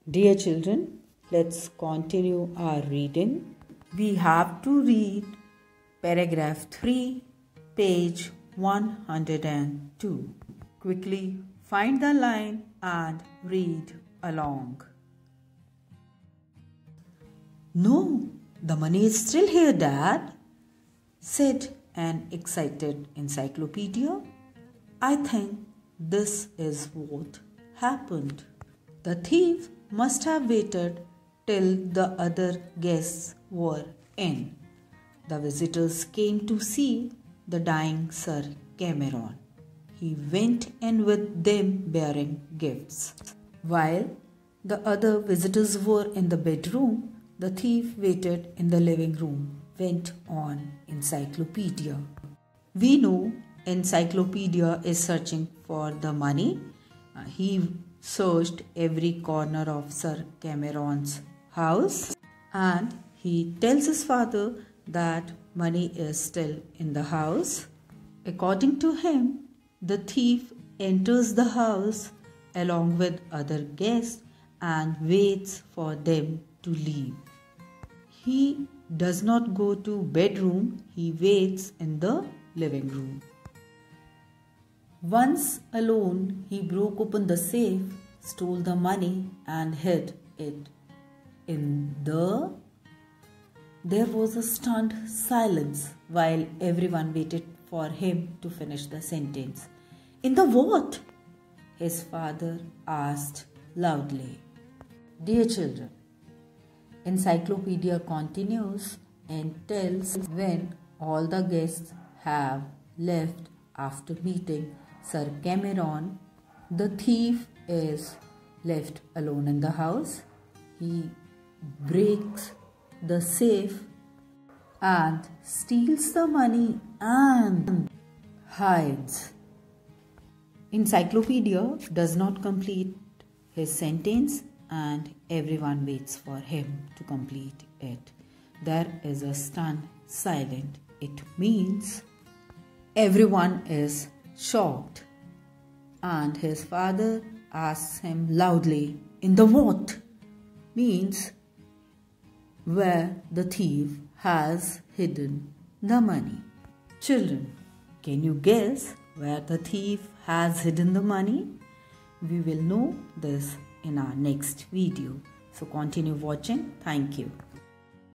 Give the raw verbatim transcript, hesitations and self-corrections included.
Dear children, let's continue our reading. We have to read paragraph three, page one hundred two. Quickly find the line and read along. No, the money is still here, Dad, said an excited encyclopedia. I think this is what happened. The thief must have waited till the other guests were in. The visitors came to see the dying Sir Cameron. He went in with them bearing gifts. While the other visitors were in the bedroom, the thief waited in the living room, went on encyclopedia. We know encyclopedia is searching for the money. Uh, he searched every corner of Sir Cameron's house and he tells his father that money is still in the house. According to him, the thief enters the house along with other guests and waits for them to leave. He does not go to bedroom, he waits in the living room. Once alone, he broke open the safe, stole the money and hid it in the... There was a stunned silence while everyone waited for him to finish the sentence. In the what? His father asked loudly. Dear children, encyclopedia continues and tells when all the guests have left after meeting Sir Cameron, the thief is left alone in the house. He breaks the safe and steals the money and hides. Encyclopedia does not complete his sentence and everyone waits for him to complete it. There is a stunned silence. It means everyone is shocked and his father asks him loudly, in the what? Means where the thief has hidden the money. Children, can you guess where the thief has hidden the money? We will know this in our next video. So continue watching. Thank you.